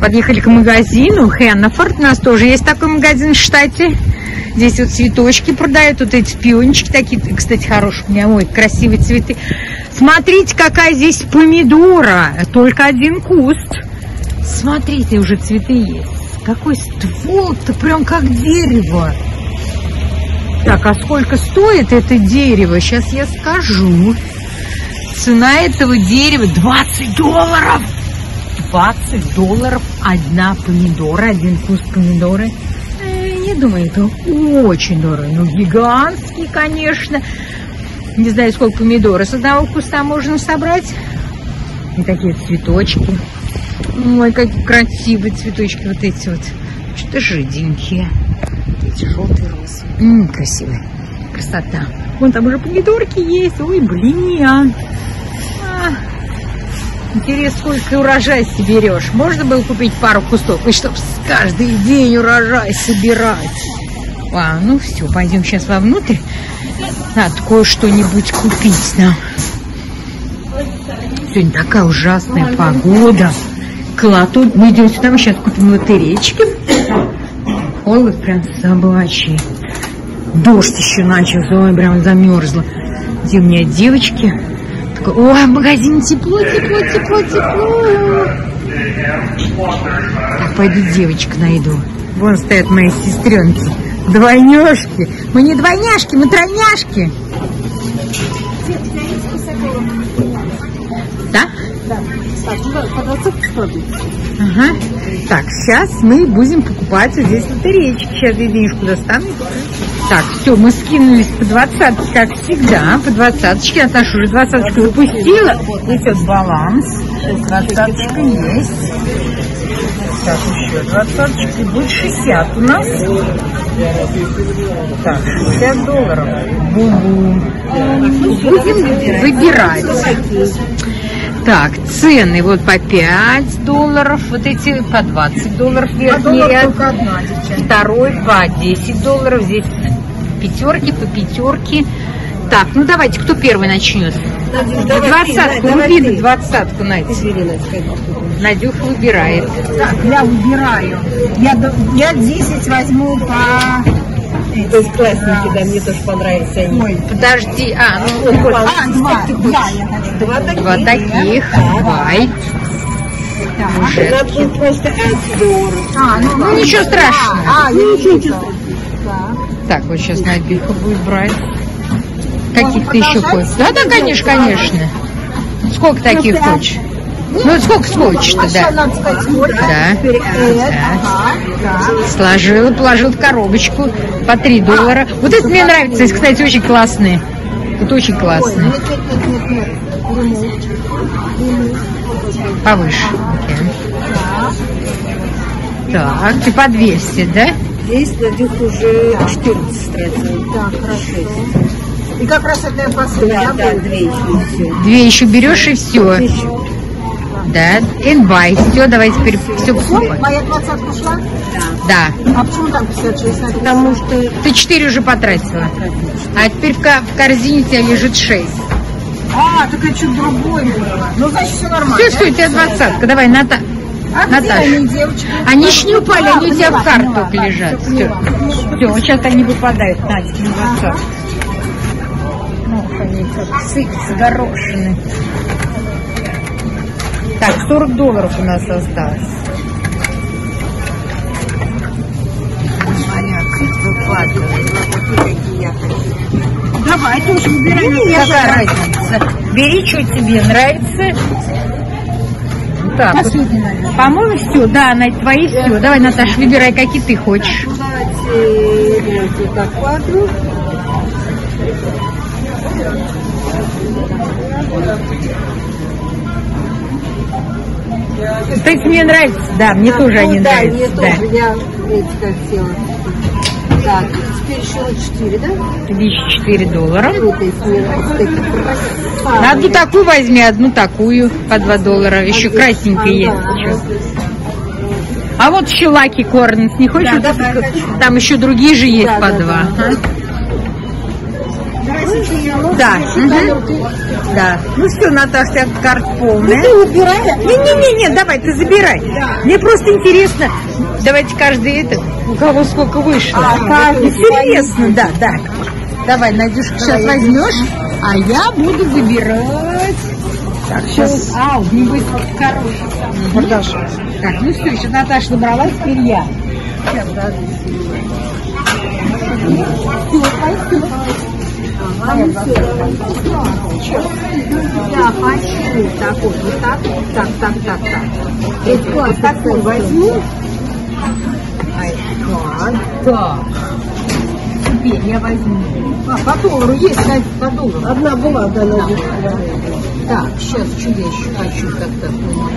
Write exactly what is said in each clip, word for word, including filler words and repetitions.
Подъехали к магазину Хеннефорд. У нас тоже есть такой магазин в штате. Здесь вот цветочки продают, вот эти пиончики такие, кстати, хорошие у меня, ой, красивые цветы. Смотрите, какая здесь помидора, только один куст. Смотрите, уже цветы есть. Какой ствол-то, прям как дерево. Так, а сколько стоит это дерево? Сейчас я скажу. Цена этого дерева двадцать долларов. двадцать долларов одна помидора, один куст помидоры. Не думаю, это очень дорого. Ну, гигантский, конечно. Не знаю, сколько помидоров с одного куста можно собрать. И такие цветочки. Ой, какие красивые цветочки вот эти вот. Что-то жиденькие. Эти желтые розы. М-м, красивые. Красота. Вон там уже помидорки есть. Ой, блин. А. Интересно, сколько урожай соберешь. Можно было купить пару кустов, и чтобы каждый день урожай собирать. А, ну все, пойдем сейчас вовнутрь. Надо кое-что-нибудь купить нам. Сегодня такая ужасная погода. Колотут. Мы идем сюда, мы сейчас купим лотерейки. Холод прям собачий. Дождь еще начался, ой, прям замерзла. Где у меня девочки? Ой, в магазине тепло, тепло, тепло, тепло. Так, пойду девочек найду. Вон стоят мои сестренки. Двойняшки. Мы не двойняшки, мы тройняшки. Да? Да. Ага. Так, сейчас мы будем покупать вот здесь лотерейки. Сейчас я денежку достану. Так, все, мы скинулись по двадцатке, как всегда, по двадцаточке. Наташа уже двадцаточку запустила. Здесь вот баланс. Двадцаточка есть. Так, еще двадцаточка. Будет шестьдесят у нас. Так, шестьдесят долларов. Бу-бу. Будем выбирать. Так, цены вот по пять долларов, вот эти по двадцать долларов верхний ряд. Второй по десять долларов. Здесь пятерки по пятерке. Так, ну давайте, кто первый начнет? Двадцатку, выбери двадцатку, Надя. Надюха выбирает. Так, я выбираю. Я, я десять возьму по... То есть классненькие, да, мне тоже понравились они. Ой, подожди, а, ну, ну а, два, два, я хочу. Два таких. Два таких, давай. Так, надо будет просто отдор. А, ну, ну ничего страшного. А, я ничего не знаю. Так, вот сейчас Надюха будет брать. Каких ты еще хочешь? Да, да, конечно, конечно. Сколько таких хочешь? Ну, сколько хочешь-то, да? Да. Да. Сложила, положила в коробочку по три доллара. Вот это мне нравится. Здесь, кстати, очень классные. Вот очень классные. Повыше. Так, ты по двести, да? Здесь Надюха уже четырнадцать стратила. Так, хорошо. И как раз это я последняя. Да, да, две еще, все. Две еще берешь и все. Да, and buy. Все, давай теперь все покупаем. Моя двадцатка ушла? Да. А почему там пятьдесят шесть? Потому что... Ты четыре уже потратила. А теперь в, в корзине у тебя лежит шесть. А, так это что-то другое было. Ну, значит, все нормально. Все, все, у тебя двадцатка. Давай, Ната... А Наташа. они, девочки? Они еще не упали, А, они у тебя поняла, в карт поняла, только да, лежат. все, Все, поняла. все, вот сейчас они выпадают, Надя, на двадцатку. Ну, они как сыпятся, горошины. Так, сорок долларов у нас осталось. Давай, ты уж выбирай. Ну, какая разница? Бери, что тебе нравится. Так, вот, по-моему, все, да, на твои все. Давай, Наташа, выбирай, какие ты хочешь. Давайте вот так квадру. Кстати, мне нравится, да, мне а, тоже ну, они да, нравятся. Мне да. тоже, я эти хотела. Так, теперь еще четыре, да? тысяча четыре доллара. Вот эти мне нравятся, такие. Одну такую возьми, одну такую по два доллара. Еще а красненькая есть. Ага. А вот еще Лаки Корнс, не хочешь? Да, вот да, это? хочу. Там еще другие же есть Да, по да, два. да. Ага. Да. Угу. Да. Ну все, Наташа, у тебя карта полная. Ты убирай. Не-не-не, давай, ты забирай. Да. Мне просто интересно. Давайте каждый это, у кого сколько вышло. А, каждый интересно, да, да. Давай, Надюшка, сейчас возьмешь, а я буду выбирать. Так, сейчас. А, у меня будет хороший. Наташа. Так, ну все, сейчас Наташа набрала, теперь я. Сейчас, да. Я хочу так вот, вот так, так, так, так, так. Это вот такой возьму. А, да. Теперь я возьму. А, по доллару есть, кстати, по доллару. Одна была, да, Да. Надя. Так, сейчас, что я еще хочу так-то.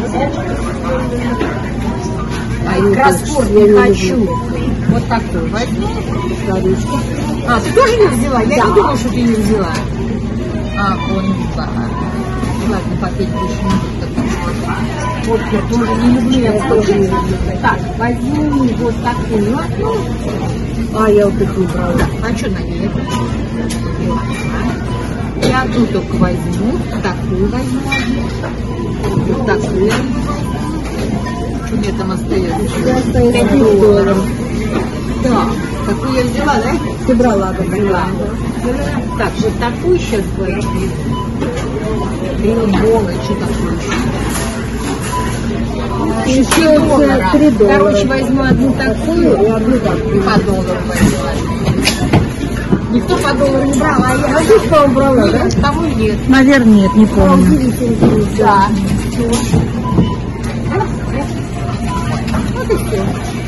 А и кроссворд я не не хочу. люблю. Вот такой возьму. Старичка. А, ты тоже не взяла? Я Да. не думала, что ты не взяла. А, он да. Ладно, попить больше не буду. Вот я тоже не люблю. Я тоже не люблю. Так, возьму вот такую. А, я вот такую брала. Да, а что на ней? Я одну только возьму. Такую возьму одну. Вот такую. Что мне там остается? Я остаюсь Пять один доллар. Да. Такую я взяла, да? Ты брала, да, Взяла. Так, вот такую сейчас возьму. Триллион, что такое еще? Еще доллара. три доллара. Короче, возьму одну такую И одну такую. и по доллару возьму одну. Никто по доллару не брал, а я... Надюшка, по-моему, брала, да? Нет, того нет. Наверное, нет, не помню. Да. Вот и все.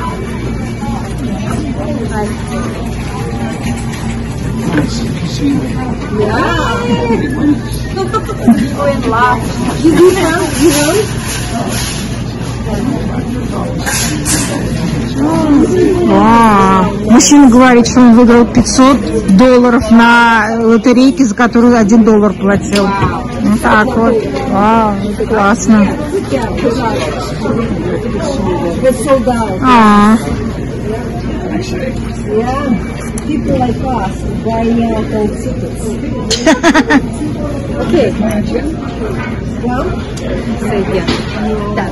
А, мужчина говорит, что он выиграл пятьсот долларов на лотерейке, за которую один доллар платил. Вот так вот. Вау, классно. А. Окей. Сойдем. Так.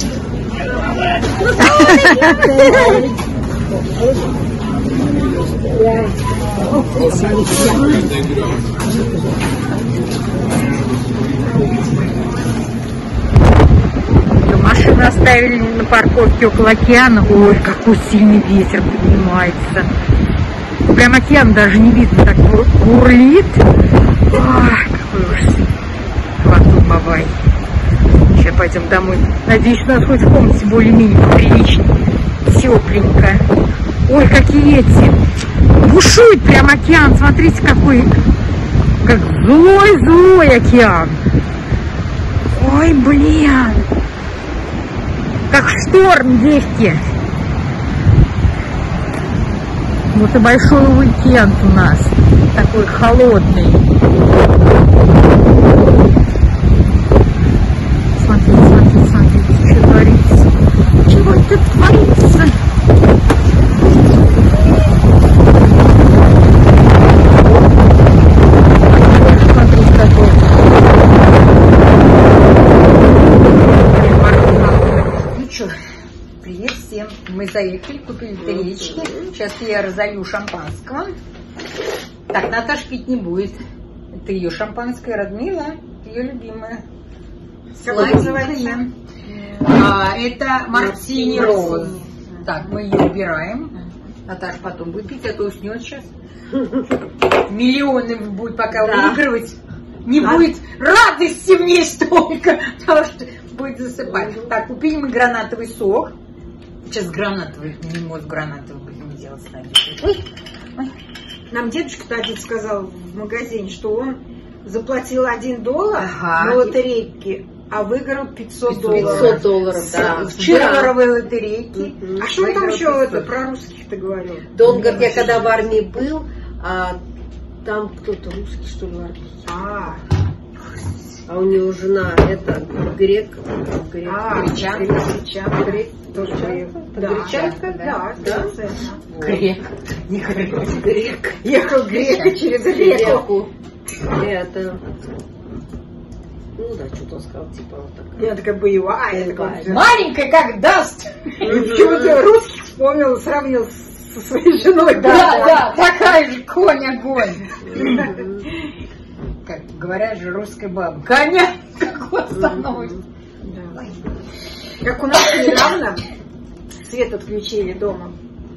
Машину оставили на парковке около океана. Ой, какой сильный ветер поднимается. Прям океан даже не видно, так бурлит. Ой, какой ужас. Хвату бабай. Сейчас пойдем домой. Надеюсь, у нас хоть в комнате более-менее прилично. Тепленько. Ой, какие эти. Бушует прям океан. Смотрите, какой. Как злой-злой океан. Ой, блин. Как шторм, девки. Вот и большой уикенд у нас. Такой холодный. Смотрите, смотрите, смотрите, что творится. Чего это творится? Смотрите, какой. Ну что, привет всем. Мы заехали, купили тарелочки. Сейчас я разолью шампанского. Так, Наташа пить не будет. Это ее шампанское, Радмила, ее любимая. Сладкое. А, это мартини роз. Так, мы ее убираем. Наташа потом будет пить, а то уснет сейчас. Миллионы будет пока Да. выигрывать. Не будет радости мне столько, потому что будет засыпать. Так, купили мы гранатовый сок. Сейчас гранатовый, мимоз гранатовый будем делать с нами. Ой, ой. Нам дедушка один сказал в магазине, что он заплатил один доллар Ага. на лотерейке, а выиграл пятьсот долларов. пятьсот долларов, да. С Вчера. долларовой лотерейки. Мгм. А что он там Выиграл еще пятьсот. это, про русских-то говорил? Да он говорит, я когда в армии был, а там кто-то русский, что ли, в армии. А, А у него жена, это грек. грек. А, Гречанка. гречанка. Грек тоже грек. Да, Гречанка? да, Да? да. Грек. Не грек. Грек. Ехал грека через реку. Реку. Это... Ну да, что-то он сказал, типа вот так. Я такая боевая. такая. Маленькая, как даст. Почему-то русский вспомнил, сравнил со своей женой. Да, да, такая же конь-огонь. Как говорят же русская баба. Коня как остановит. Да. Как у нас недавно свет отключили дома.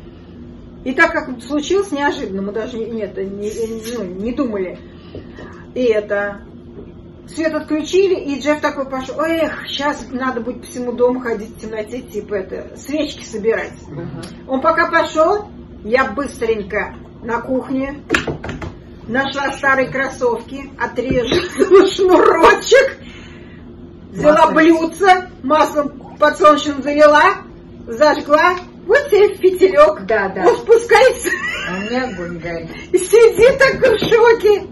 И так как случилось неожиданно, мы даже нет, не, ну, не думали. И это... Свет отключили, и Джефф такой пошел, эх, сейчас надо будет по всему дому ходить в темноте, типа это, свечки собирать. Uh-huh. Он пока пошел, я быстренько на кухне нашла старые кроссовки, отрезала шнурочек, взяла блюдце, маслом подсолнечным залила, зажгла, вот тебе фитилек, Да, да. он спускается, А у меня огонь горит. и сидит такой в шоке.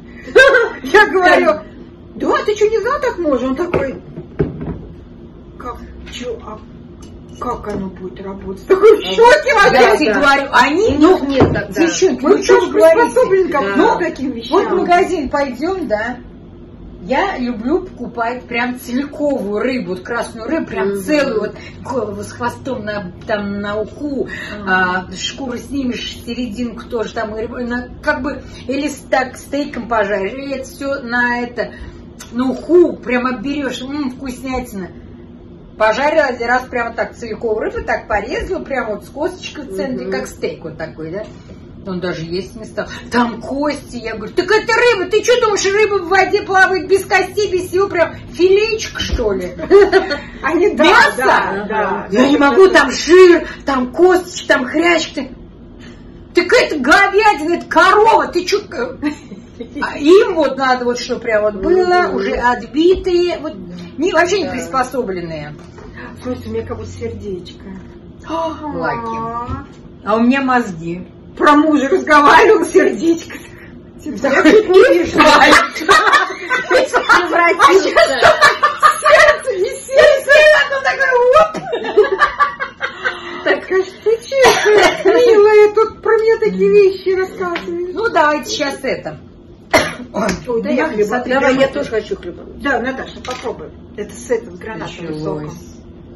Я говорю, да, ты что, не знал, так можно? Он такой, как, что, а как оно будет работать? Такой в шоке Я вообще. тебе говорю, они, Ну, ну, нет тогда. девчонки, Мы ну что тоже вы говорите? приспособлены ко Да. многим таким вещам. Вот в магазин пойдем, да. Я люблю покупать прям целиковую рыбу, вот красную рыбу, прям Мгм. целую, вот голову с хвостом на, там, на уху, а, шкуру снимешь, серединку тоже там, и рыбу, на- как бы, или с- так стейком пожаришь, или это все на это, на уху прямо берешь, м, вкуснятина. Пожарила один раз прямо так целиковую рыбу, так порезала, прямо вот с косточкой в центре, Мгм. как стейк вот такой, да. Он даже есть не стал. Там кости. Я говорю, так это рыба. Ты что думаешь, рыба в воде плавает без костей, без всего? Прям филейчик, что ли? Они, да, Мясо? да, да. Я не могу, там жир, там косточки, там хрящик. Так это говядина, это корова. Ты что? А им вот надо вот, что прям вот было, уже отбитые, вот, не, вообще не приспособленные. Слушайте, у меня как будто сердечко. Лаки. А у меня мозги. Про мужа разговаривал, сердечко. Типа, я чуть не решила. Сердце, не сердце. Оно такое, оп. Так, ты че, милая, тут про меня такие вещи рассказываешь. Ну, давайте сейчас это. Ой, да я хлеба. Смотри, Давай, я прямо тоже хочу хлеба. Да, Наташа, попробуй. Это с этим, с гранатовым соком. началось.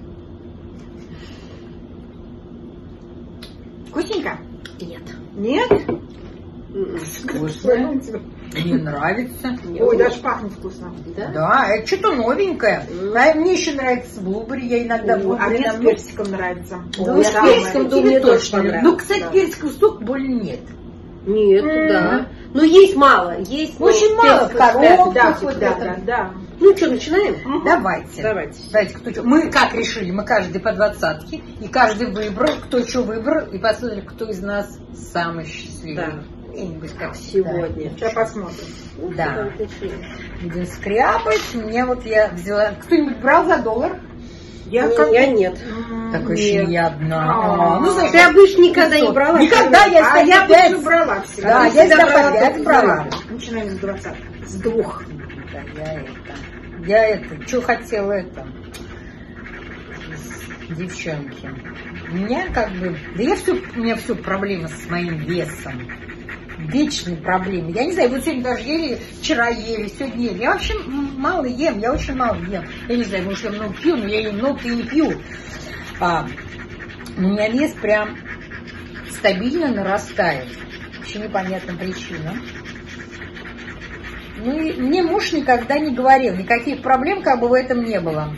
Вкусненько? Нет. Нет? Вкусно. Мне нравится. Ой, даже пахнет вкусно. Да? Да, это что-то новенькое. А мне еще нравится блубери, я иногда Ой, а блубери мне с нам- персиком нравится. Ну, Ой, с самое. персиком Тебе мне тоже точно. понравится, Ну, кстати, да. персиков столько более нет. Нет, М. да. Ну, есть мало. Есть ну, Очень мало персиков в пять. коробках. Да, вот да, это. да, да. Ну, что, начинаем? Давайте. Давайте. Давайте, кто чё. Мы как решили, мы каждый по двадцатке, и каждый выбрал, кто что выбрал, и посмотрели, кто из нас самый счастливый. Да. Где-нибудь как всегда. Сегодня. Сейчас посмотрим. Ну, Да. давай, начнем. Будем скрябать. Мне вот я взяла... Кто-нибудь брал за доллар? Я Не, как... я нет. М, Так еще нет. я одна. А, Ну, значит, Ты обычно никогда не брала? Никогда я А я всегда пять. обычно брала всегда. Да, Я я всегда всегда брала по пять только брала. за- Начинаем с двадцатки. С двух. Да, я это... Я это... Что хотела это... Девчонки. У меня как бы... Да я все... У меня все проблемы с моим весом. Вечные проблемы. Я не знаю, вот сегодня даже ели, вчера ели, сегодня ели. Я вообще мало ем, я очень мало ем. Я не знаю, может, я много пью, но я немного и не пью. А, у меня вес прям стабильно нарастает. Вообще непонятным причинам. Ну и мне муж никогда не говорил, никаких проблем как бы в этом не было.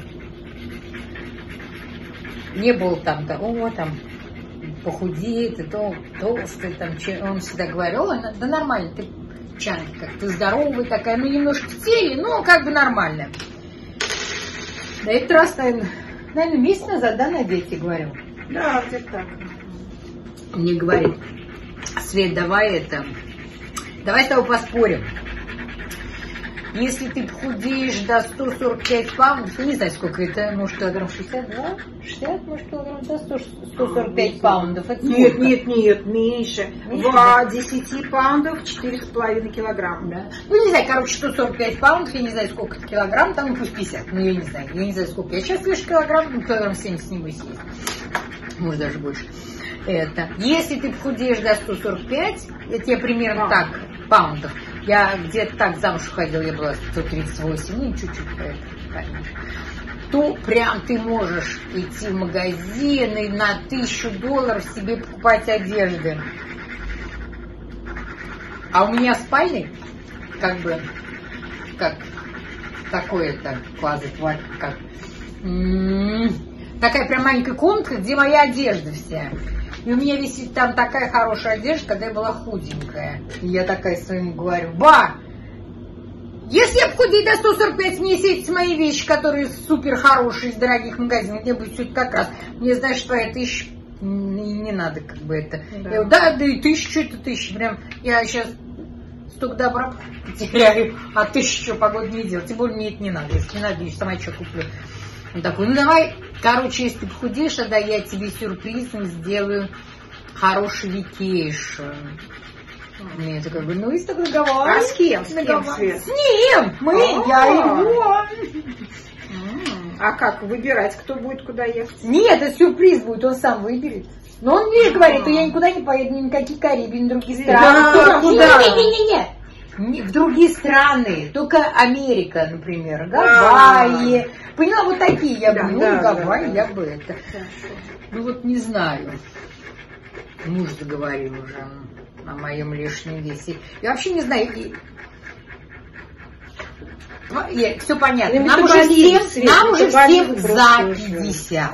Не было там, да, о, там, похудеет, и то толстый, там, че- он всегда говорил, «О, да нормально, ты, Чанка, как ты здоровая такая, ну немножко в теле, но как бы нормально. Да этот раз, наверное, наверное, месяц назад, да, на дети говорил. Да, где-то так. Мне говорит, Свет, давай это, давай с тобой поспорим. Если ты похудеешь до сто сорок пять паундов, я не знаю, сколько это, может, килограмм шестьдесят два? шестьдесят, может, килограмм, да, сто сорок пять паундов. Это Нет, сколько? нет, нет, меньше. Меньше, В да? десяти паундов четыре с половиной килограмма. Да. Ну, не знаю, короче, сто сорок пять паундов, я не знаю, сколько это килограмм, там, ну, пусть пятьдесят, ну, я не знаю, я не знаю, сколько. Я сейчас вешу килограмм, ну, килограмм семьдесят, небось, есть. Может, даже больше. Это. Если ты похудеешь до сто сорок пять, это я примерно А. так, паундов. Я где-то так замуж ходила, я была сто тридцать восемь, ну, чуть-чуть по это, конечно. То прям ты можешь идти в магазин и на тысячу долларов себе покупать одежды. А у меня спальник, как бы, как такое-то, клозет, как, м-м, такая прям маленькая комнатка, где моя одежда вся. И у меня висит там такая хорошая одежда, когда я была худенькая. И я такая своему говорю: ба, если я похудею до сто сорок пять, мне есть эти мои вещи, которые супер хорошие, из дорогих магазинов, мне будет все это как раз. Мне, знаешь, твоя тысяча, не, не надо как бы это. Да. Я говорю, да, да и тысяча, это тысяча. Прям я сейчас столько добра потеряю, а тысяча что, погода не делать. Тем более мне это не надо. Если не надо, я сама что куплю. Он такой: ну давай, короче, если ты похудеешь, тогда я тебе сюрпризом сделаю хороший викейшн. Мне такой говорю: ну, если так договор. А с кем? С кем, Свет? С ним! Мы, А-а-а. я его. А как выбирать, кто будет куда ехать? Нет, это сюрприз будет, он сам выберет. Но он мне говорит, что я никуда не поеду, ни на какие Карибы, ни на другие страны. Да, куда? Не-не-не-не. Не, в другие страны, только Америка, например, Гавайи. Поняла, вот такие я бы, Да, ну, да, Гавайи да, я бы это. Ну вот не знаю. Муж заговорил уже о моем лишнем весе. Я вообще не знаю. И... Ну, и, все понятно. Ну, Нам уже метаболизм, всем, Свет, нам уже всем метаболизм за просто пятьдесят.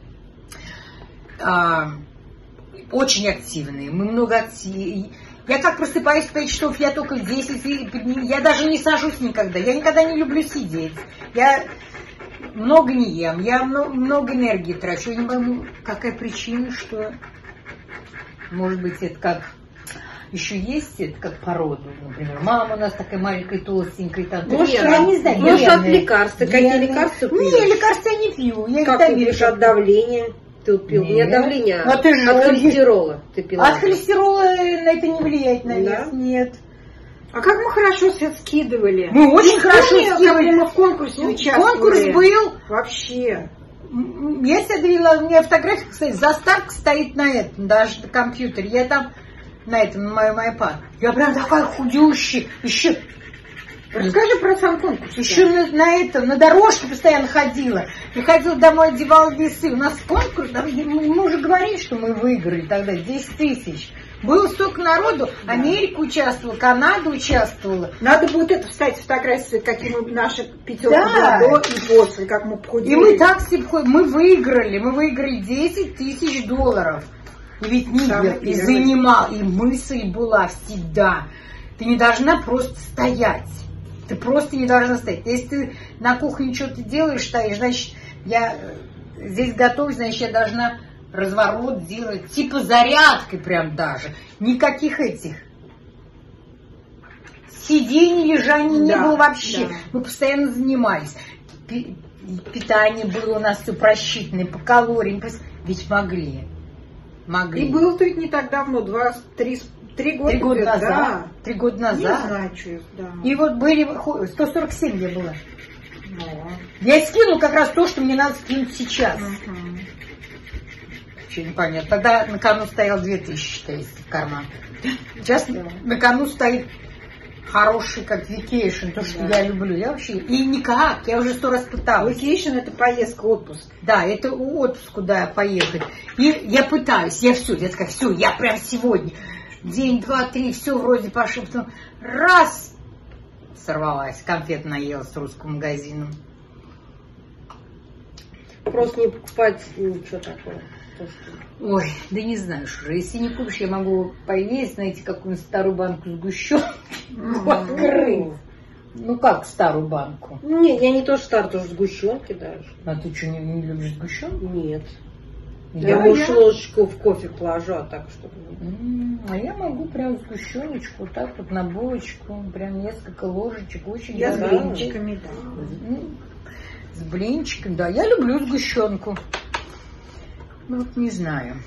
А, очень активные. Мы много активные. Я как просыпаюсь в пять часов, я только в десять, я даже не сажусь никогда. Я никогда не люблю сидеть. Я много не ем, я много, много энергии трачу. Я не пойму, какая причина, что, может быть, это как, еще есть это как породу, например. Мама у нас такая маленькая, толстенькая. Там, Может, я не знаю, может, от генные, лекарства. Какие генные. лекарства пьешь? Не, лекарства я не пью. Я Как ты пьешь? От давления? Ты пил? Нет. Не от давления, А ты же- от холестерола ты пила. От холестерола на это не влияет, на вес. Да? Нет. А как мы хорошо Свет скидывали? Мы очень хорошо Помню, как скидывали. мы в конкурсе Ну, участвовали. конкурс был. Вообще. М, Я себя довела, у меня фотография, кстати, заставка стоит на этом, даже на компьютере. Я там, на этом, на моем iPad. Я прям такая худющая. Еще, Расскажи про сам конкурс. еще на, на этом, на дорожке постоянно ходила. Приходила домой, одевала весы. У нас конкурс, да, мы мы уже говорили, что мы выиграли тогда десять тысяч. Было столько народу, Америка участвовала, Канада участвовала. Надо будет это вставить фотографии, какие мы наша пятерка Да. была до и после, как мы похудели. И мы так себе ходим, мы выиграли, мы выиграли десять тысяч долларов. И ведь Нигер Самый и первый. занимал, и мысль была всегда. Ты не должна просто стоять. Ты просто не должна стоять. Если ты на кухне что-то делаешь, стоишь, значит, я здесь готовлюсь, значит, я должна разворот делать, типа зарядкой прям даже. Никаких этих сидений, лежаний не Да, было вообще. да. Мы постоянно занимались. Пи- Питание было у нас все просчитанное, по калориям. по- Ведь могли. Могли. И было тут не так давно, два, три, три года. Три года где-то, назад. Да. Три года Не назад. знаю, что это, да. И вот были ху- сто сорок семь я была. Ну, Я скинул как раз то, что мне надо скинуть сейчас. мгм. Вообще непонятно. Тогда на кону стоял две тысячи, считается, в карман. Сейчас Да. на кону стоит хороший, как викейшн, то, что Да. я люблю. Я вообще... И никак, я уже сто раз пыталась. Vacation — это поездка, отпуск. Да, это отпуск, куда поехать. И я пытаюсь, я все, я такая, все, я прям сегодня. День, два, три, все вроде пошло. Потом раз, сорвалась, конфет наелась с русским магазином. Просто не покупать ничего такого. Просто. Ой, да не знаю, что же. Если не купишь, я могу поесть, знаете, какую-нибудь старую банку сгущенки открыть. Ну как старую банку? Не, я не то что старт, тоже сгущенки даже. А ты что, не, не любишь сгущенку? Нет. Я, Да, может, я- ложечку в кофе положу, а так, чтобы... М, А я могу прям сгущеночку, вот так вот на булочку, прям несколько ложечек, очень Я с здорово. блинчиками, да. М, С блинчиком, да. Я люблю сгущенку. Ну вот не знаю.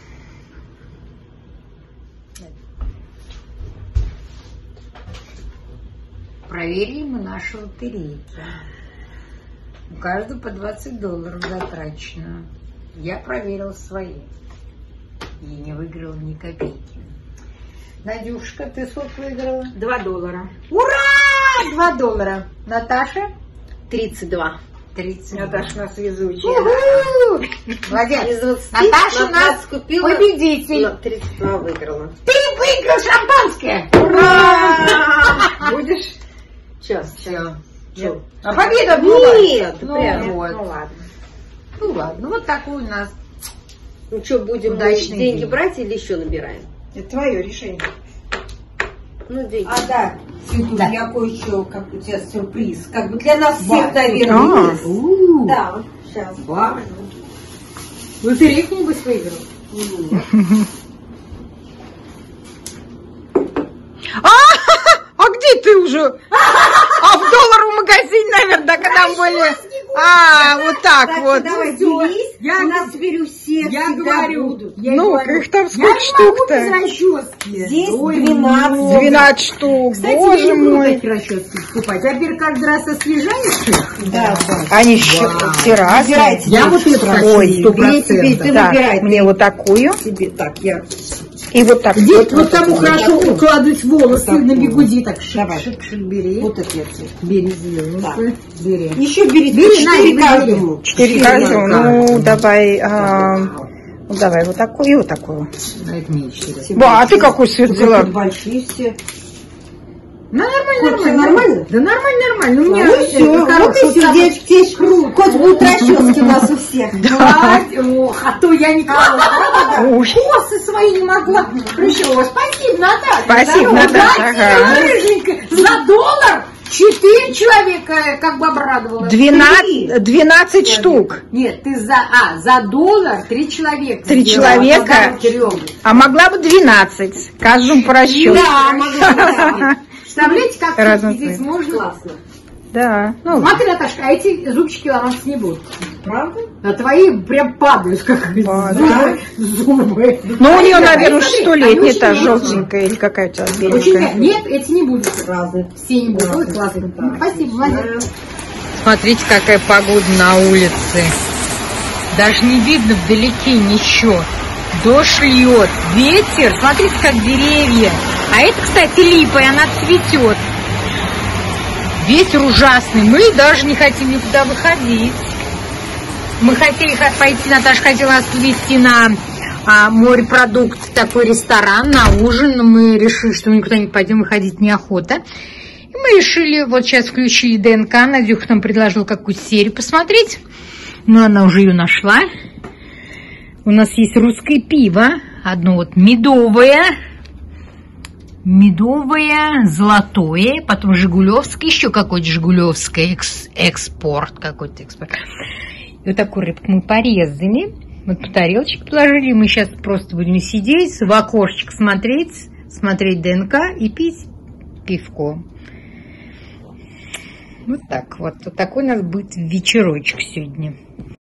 Проверили мы наши лотерейки. У каждого по двадцать долларов затрачено. Я проверила свои. И не выиграла ни копейки. Надюшка, ты сколько выиграла? Два доллара. Ура! Два доллара. Наташа? тридцать два. тридцать. Наташа у нас везучая. Уху! Молодец. Из двадцати Наташа на у нас двадцать купила, победитель. на тридцать два выиграла. Ты выиграл шампанское. Ура! Будешь? Сейчас, сейчас. Всё. А победа была? Нет, Ну, прям. вот. Ну ладно. Ну ладно, вот такой у нас. Ну что, будем мы Удачный деньги день. брать или еще набираем? Это твое решение. Ну, деньги. А да, Светуль, я кое-что, как у тебя сюрприз. Как бы для нас всех, Вау. наверное, А. есть. У-у-у. Да, вот сейчас. Вау. Лотерейку нибудь выиграл? А, а где ты уже? А в долларовом магазине, наверное, когда были. А, вот так Так, вот. давай, делись. Я- У нас теперь у всех Я всегда говорю. будут. Я Ну-ка, говорю, их там я сколько не могу штук-то? без расчески. Здесь Ой, двенадцать. двенадцать штук, Кстати, боже я не буду мой. эти расчески покупать. Во-первых, каждый раз освежаешь их. Да, да. Они еще Вау. все разные. Выбирайте. Я вот эту Ой, сто Бери тебе, ты Так, выбирай. мне вот такую Тебе так, я... и вот так. Здесь вот, вот тому хорошо укладывать волосы Вот на такую. бигуди. Так, Давай. шик-шик-шик, бери. Вот это я тебе. Бери зеленый. Так. Бери. Еще берите Бери, четыре Надя, бери. каждому. Четыре каждого. Ну, давай, а, ну, давай вот такую и вот такую. На это мне еще раз. Ба, а ты какой цвет Вот взяла? тут большие все. Ну, нормально, Кот, всё нормально. нормально? Да нормально, нормально. У меня Ну все, вот и все, девочки, здесь кот будут расчески у нас у всех. Да, ох, а то я никого Ой. косы свои не могла. Пришел. Спасибо, Наташа. Спасибо, Здорово. Наташа, Да, ага. рыженькая. За доллар четыре человека как бы обрадовала. Двенадцать, двенадцать штук. Нет, ты за, а, за доллар три человека. Три сделала, человека? подарок трем. А могла бы двенадцать. Каждому по расчету. Да, могла. Представляете, как Разные здесь цвета. можно? Классно. Да. Ну, Смотри, Наташка, а эти зубчики ломаться не будут. Правда? А твои прям падают, как Падают. зубы. зубы. ну у нее, Они, наверное, смотри, столетняя, они та очень желтенькая или какая-то Очень беленькая. мягкие. Нет, эти не будут. Правда. Все не будут. Ой, классно. Ну, спасибо, молодец. Смотрите, какая погода на улице. Даже не видно вдалеке ничего. Дождь льет, ветер. Смотрите, как деревья. А это, кстати, липа, и она цветет. Ветер ужасный. Мы даже не хотим никуда выходить. Мы хотели ха- пойти, Наташа хотела нас повезти на а, морепродукт, такой ресторан, на ужин. Но мы решили, что мы никуда не пойдем, выходить неохота. И мы решили, вот сейчас включили ДНК, Надюха нам предложила какую-то серию посмотреть. Но она уже ее нашла. У нас есть русское пиво, одно вот медовое, медовое, золотое, потом жигулевское, еще какое-то жигулевское, экс, экспорт какой-то экспорт. И вот такую рыбку мы порезали, вот по тарелочке положили. Мы сейчас просто будем сидеть, в окошечко смотреть, смотреть ДНК и пить пивко. Вот так вот. Вот такой у нас будет вечерочек сегодня.